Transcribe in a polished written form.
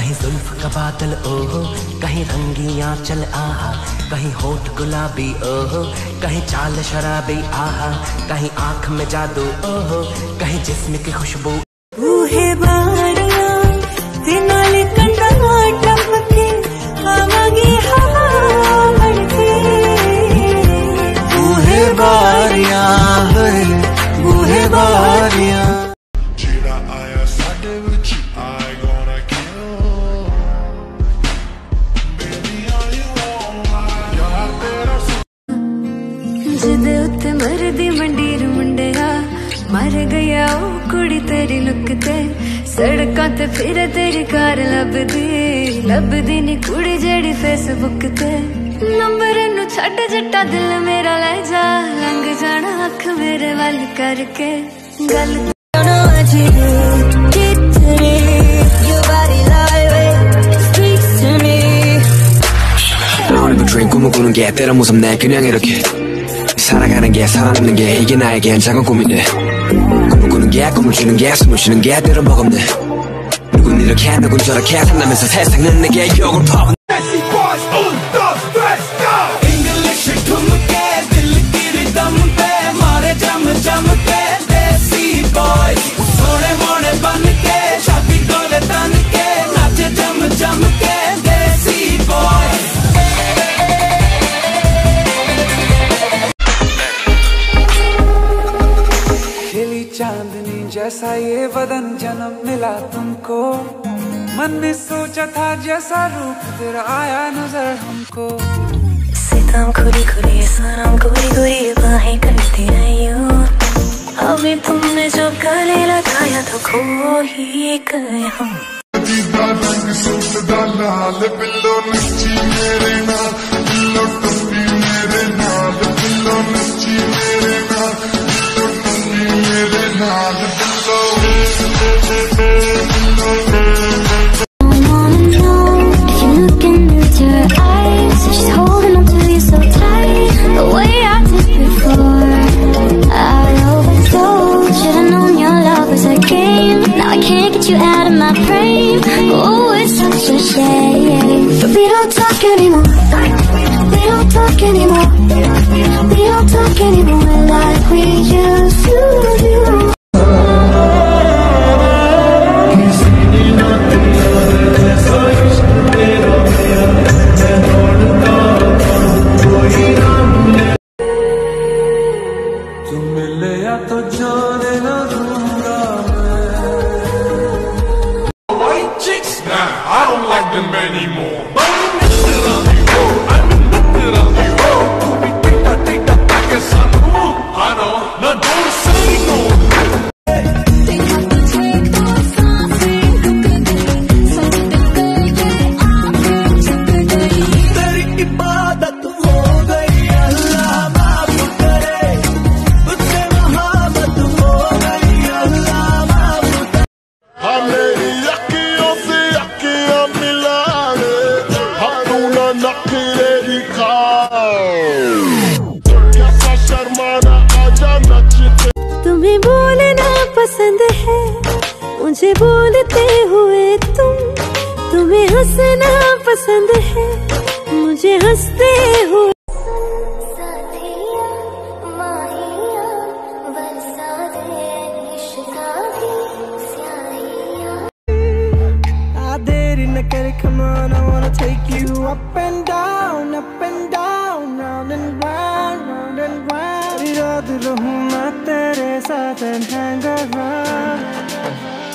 कहीं जुल्फ का बादल ओहो, कहीं रंगी आंचल आहा, कहीं होठ गुलाबी ओहो, कहीं चाल शराबी आहा, कहीं आंख में जादू ओहो, कहीं जिस्म की खुशबू। बूहे बारियां ते नाले कंडा टपके आवागी हवा बढ़के। बूहे बारियां बूहे बारियां जिदे उत्ते मरदी मंडीर मुंडिया मर गया ओ कुड़ी तेरी लुक ते। सड़कां ते फिर तेरी कार लभदी नी कुड़ी जेड़ी फेसबुक ते। नंबर नू छड्ड जट्टा दिल मेरा ले जा, लंघ जाना अख मेरे वाल करके। गल dream 꿈을 게 때론 무섭네 그냥 이렇게 살아가는 게 살아남는 게 이게 나에겐 작은 꿈인데 꿈을 꾸는 게 꿈을 주는 게 숨을 쉬는 게 때론 버겁네 누군 이렇게 누군 저렇게 산다면서 세상은 내게 욕을 퍼붓네 चांदनी जैसा ये बदन जन्म मिला तुमको। मन ने सोचा था जैसा रूप तेरा आया नजर हमको। सितम खुली खुली सनम गोरी गोरी बाहें करती रही हूँ। अभी तुमने जो गले लगाया तो खो ही गए हम। You out of my frame. Oh, it's such a shame. But we don't talk anymore. We don't talk anymore. We don't talk anymore like we used to do. तुम मिले या तो जाने ना दूंगा। I don't like them anymore. I know, now don't say no. तेरी इबादत हो गई अल्लाह माफ करे, तुझसे मोहब्बत हो गई अल्लाह माफ करे। मेरी अखियों से अखियां मिला ले, हम तू ना नखरे दिखा, कैसा शर्माना आजा नचते। तुम्हें बोलना पसंद है मुझे बोलते हुए तुम। तुम्हें हंसना पसंद है मुझे हंसते हुए। Come on, I wanna take you up and down, round and round, round and round. याद रहूं मैं तेरे साथ and hang around.